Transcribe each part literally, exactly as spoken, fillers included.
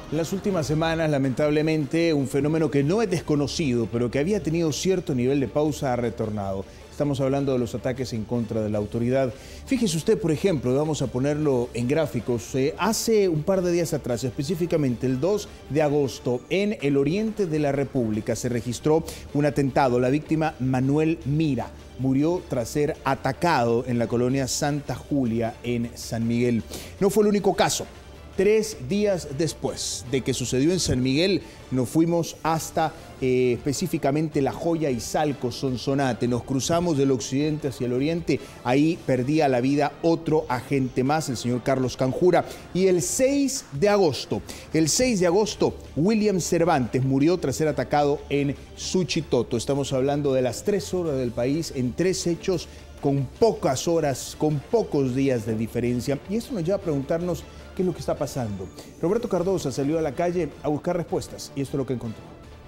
En las últimas semanas, lamentablemente, un fenómeno que no es desconocido, pero que había tenido cierto nivel de pausa ha retornado. Estamos hablando de los ataques en contra de la autoridad. Fíjese usted, por ejemplo, vamos a ponerlo en gráficos, eh, hace un par de días atrás, específicamente el dos de agosto, en el oriente de la República, se registró un atentado. La víctima, Manuel Mira, murió tras ser atacado en la colonia Santa Julia, en San Miguel. No fue el único caso. Tres días después de que sucedió en San Miguel, nos fuimos hasta eh, específicamente La Joya y Salco, Sonsonate. Nos cruzamos del occidente hacia el oriente. Ahí perdía la vida otro agente más, el señor Carlos Canjura. Y el seis de agosto, el seis de agosto, William Cervantes murió tras ser atacado en Suchitoto. Estamos hablando de las tres horas del país en tres hechos con pocas horas, con pocos días de diferencia. Y esto nos lleva a preguntarnos qué es lo que está pasando. Roberto Cardosa salió a la calle a buscar respuestas y esto es lo que encontró.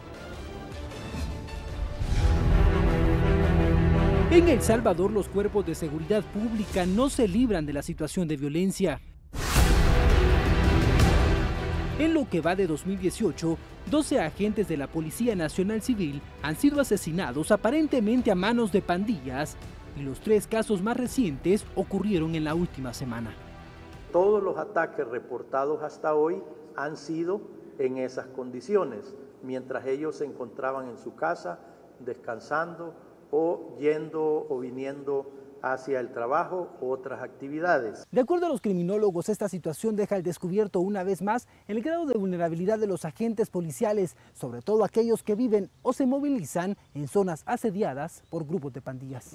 En El Salvador, los cuerpos de seguridad pública no se libran de la situación de violencia. En lo que va de dos mil dieciocho, doce agentes de la Policía Nacional Civil han sido asesinados aparentemente a manos de pandillas y los tres casos más recientes ocurrieron en la última semana. Todos los ataques reportados hasta hoy han sido en esas condiciones, mientras ellos se encontraban en su casa, descansando o yendo o viniendo hacia el trabajo u otras actividades. De acuerdo a los criminólogos, esta situación deja al descubierto una vez más el grado de vulnerabilidad de los agentes policiales, sobre todo aquellos que viven o se movilizan en zonas asediadas por grupos de pandillas.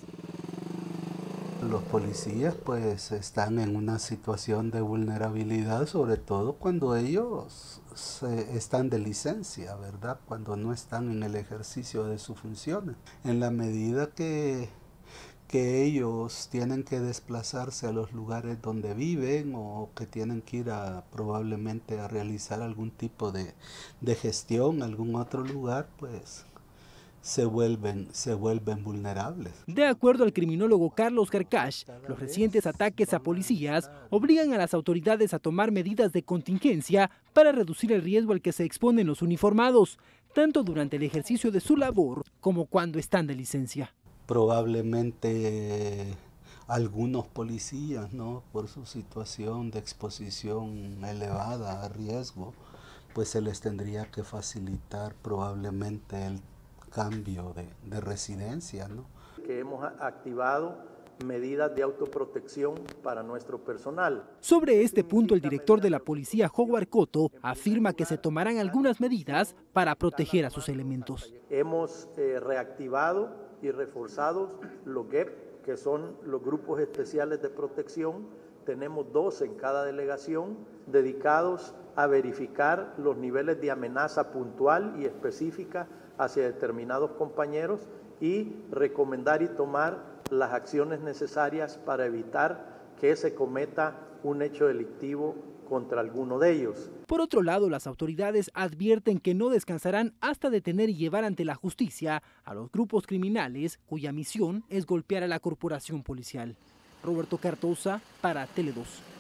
Los policías pues están en una situación de vulnerabilidad, sobre todo cuando ellos se, están de licencia, ¿verdad? Cuando no están en el ejercicio de sus funciones. En la medida que, que ellos tienen que desplazarse a los lugares donde viven o que tienen que ir a, probablemente a realizar algún tipo de, de gestión a algún otro lugar, pues se vuelven, se vuelven vulnerables. De acuerdo al criminólogo Carlos Carcache, los recientes ataques a policías obligan a las autoridades a tomar medidas de contingencia para reducir el riesgo al que se exponen los uniformados, tanto durante el ejercicio de su labor como cuando están de licencia. Probablemente eh, algunos policías, ¿no?, por su situación de exposición elevada a riesgo, pues se les tendría que facilitar probablemente el cambio de, de residencia, ¿no? Que hemos activado medidas de autoprotección para nuestro personal. Sobre este punto, el director de la policía, Howard Cotto, afirma que se tomarán algunas medidas para proteger a sus elementos. Hemos eh, reactivado y reforzado los G E P, que son los grupos especiales de protección. Tenemos dos en cada delegación dedicados a verificar los niveles de amenaza puntual y específica hacia determinados compañeros y recomendar y tomar las acciones necesarias para evitar que se cometa un hecho delictivo contra alguno de ellos. Por otro lado, las autoridades advierten que no descansarán hasta detener y llevar ante la justicia a los grupos criminales cuya misión es golpear a la corporación policial. Roberto Cardosa para Tele dos.